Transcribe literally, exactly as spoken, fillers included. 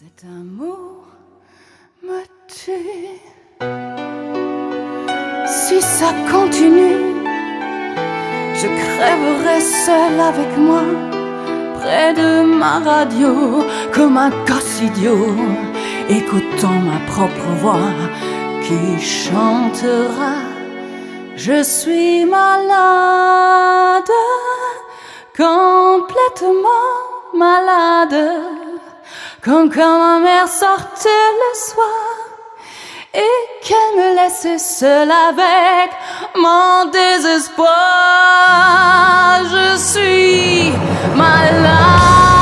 Cet amour me tue. Si ça continue, je crèverai seul avec moi, près de ma radio, comme un gosse idiot, écoutant ma propre voix qui chantera. Je suis malade, complètement malade, comme quand ma mère sortait le soir et qu'elle me laissait seule avec mon désespoir. Je suis malade.